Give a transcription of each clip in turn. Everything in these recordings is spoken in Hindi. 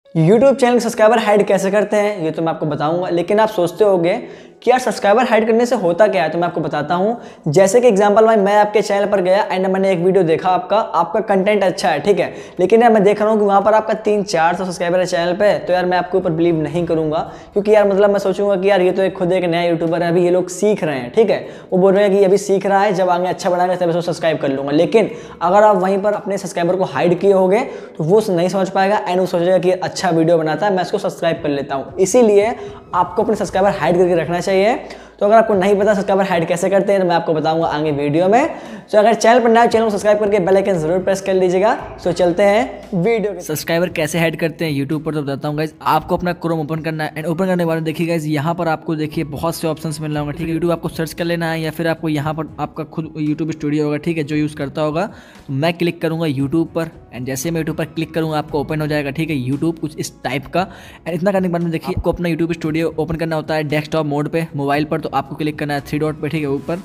YouTube चैनल सब्सक्राइबर हाइड कैसे करते हैं ये तो मैं आपको बताऊंगा, लेकिन आप सोचते होंगे कि यार सब्सक्राइबर हाइड करने से होता क्या है, तो मैं आपको बताता हूं। जैसे कि एग्जांपल भाई, मैं आपके चैनल पर गया एंड मैंने एक वीडियो देखा, आपका कंटेंट अच्छा है, ठीक है, लेकिन यार मैं देख रहा हूं कि वहां पर आपका 300-400 सब्सक्राइबर है चैनल पे, तो यार मैं आपके ऊपर बिलीव नहीं करूंगा, क्योंकि यार मतलब मैं सोचूंगा कि यार ये तो खुद एक नया यूट्यूबर है, अभी ये लोग सीख रहे हैं, ठीक है, वो बोल रहे हैं कि अभी सीख रहा है, जब आगे अच्छा बढ़ाएंगे तब इसको सब्सक्राइब कर लूंगा। लेकिन अगर आप वहीं पर अपने सब्सक्राइबर को हाइड किए होगे तो वो नहीं समझ पाएगा एंड वो सोचेगा कि अच्छा वीडियो बनाता है, मैं इसको सब्सक्राइब कर लेता हूँ। इसीलिए आपको अपने सब्सक्राइबर हाइड करके रखना चाहिए। तो अगर आपको नहीं पता सब्सक्राइबर हाइड कैसे करते हैं तो मैं आपको बताऊंगा आगे वीडियो में। तो अगर चैनल पर नया चैनल को सब्सक्राइब करके बेल आइकन जरूर प्रेस कर लीजिएगा। तो चलते हैं वीडियो के। सब्सक्राइबर कैसे हाइड करते हैं यूट्यूब पर तो बताता हूँ गाइज। आपको अपना क्रोम ओपन करना है एंड ओपन करने के बाद देखिए गाइज यहाँ पर आपको देखिए बहुत से ऑप्शंस मिल रहे होंगे, ठीक है। यूट्यूब आपको सर्च कर लेना है या फिर आपको यहाँ पर आपका खुद यूट्यूब स्टूडियो होगा, ठीक है, जो यूज़ करता होगा। तो मैं क्लिक करूँगा यूट्यूब पर एंड जैसे मैं यूट्यूब पर क्लिक करूँगा आपको ओपन हो जाएगा, ठीक है, यूट्यूब कुछ इस टाइप का। एंड इतना करने के बाद में देखिए आपको अपना यूट्यूब स्टूडियो ओपन करना होता है डेस्कटॉप मोड पे मोबाइल पर, तो आपको क्लिक करना है 3 डॉट पे, ठीक है, ऊपर।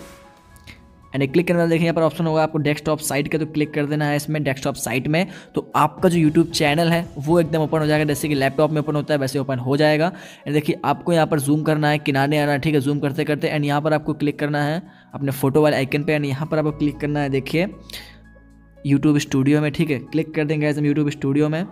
एंड क्लिक करने वाला देखिए यहाँ पर ऑप्शन होगा आपको डेस्कटॉप साइट का, तो क्लिक कर देना है इसमें डेस्कटॉप साइट में। तो आपका जो यूट्यूब चैनल है वो एकदम ओपन हो जाएगा, जैसे कि लैपटॉप में ओपन होता है वैसे ओपन हो जाएगा। एंड देखिए आपको यहाँ पर जूम करना है, किनारे आना है, ठीक है, जूम करते करते। एंड यहाँ पर आपको क्लिक करना है अपने फोटो वाले आइकन पे एंड यहाँ पर आपको क्लिक करना है देखिए यूट्यूब स्टूडियो में, ठीक है, क्लिक कर देंगे हम यूट्यूब स्टूडियो में,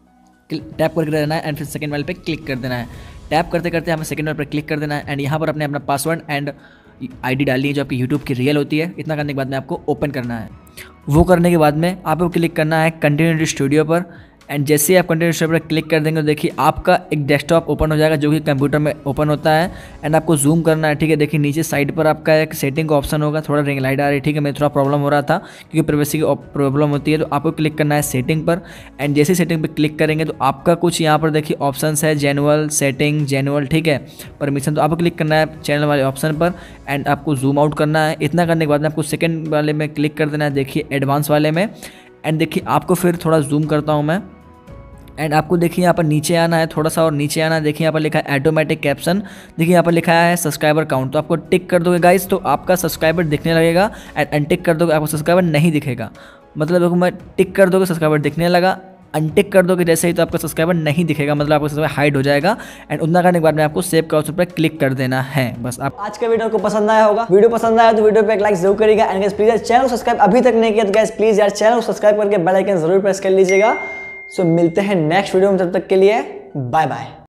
टैप करके देना है एंड फिर सेकंड वाले पे क्लिक कर देना है। टैप करते करते हमें सेकंड वाले पर क्लिक कर देना है एंड यहाँ पर अपने अपना पासवर्ड एंड आईडी डालनी है जो आपकी यूट्यूब की रियल होती है। इतना करने के बाद में आपको ओपन करना है। वो करने के बाद में आपको क्लिक करना है कंटिन्यू स्टूडियो पर एंड जैसे ही आप कंटिन्यू स्टूडियो पर क्लिक कर देंगे तो देखिए आपका एक डेस्कटॉप ओपन हो जाएगा जो कि कंप्यूटर में ओपन होता है। एंड आपको जूम करना है, ठीक है, देखिए नीचे साइड पर आपका एक सेटिंग का ऑप्शन होगा, थोड़ा रिंग लाइट आ रही है, ठीक है, मेरे थोड़ा प्रॉब्लम हो रहा था क्योंकि प्राइवेसी की प्रॉब्लम होती है। तो आपको क्लिक करना है सेटिंग पर एंड जैसे सेटिंग पर क्लिक करेंगे तो आपका कुछ यहाँ पर देखिए ऑप्शन है, जेनुअल सेटिंग, जेनुअल, ठीक है, परमिशन। तो आपको क्लिक करना है चैनल वाले ऑप्शन पर एंड आपको जूम आउट करना है। इतना करने के बाद में आपको सेकेंड वाले में क्लिक कर देना है देखिए एडवांस वाले में। एंड देखिए आपको फिर थोड़ा जूम करता हूँ मैं एंड आपको देखिए यहाँ पर नीचे आना है, थोड़ा सा और नीचे आना है, देखिए यहाँ पर लिखा है ऑटोमेटिक कैप्शन, देखिए यहाँ पर लिखा है सब्सक्राइबर काउंट। तो आपको टिक कर दोगे गाइस तो आपका सब्सक्राइबर दिखने लगेगा एंड अनटिक कर दोगे आपको सब्सक्राइबर नहीं दिखेगा। मतलब देखो मैं टिक कर दोगे सब्सक्राइबर दिखने लगा, अनटिक कर दोगे जैसे ही तो आपका सब्सक्राइबर नहीं दिखेगा, मतलब आपका सब्सक्राइबर हाइड हो जाएगा। एंड उतना करने के बाद में आपको सेव का ऑप्शन पर क्लिक कर देना है। बस आप आज का वीडियो को पसंद आया होगा, वीडियो पसंद आया तो वीडियो पे एक लाइक जरूर करिएगा एंड गाइस प्लीज चैनल को सब्सक्राइब अभी तक नहीं किया तो गाइस प्लीज यार चैनल को सब्सक्राइब करके बेल आइकन जरूर प्रेस कर लीजिएगा। सो मिलते हैं नेक्स्ट वीडियो में, तब तक के लिए बाय बाय।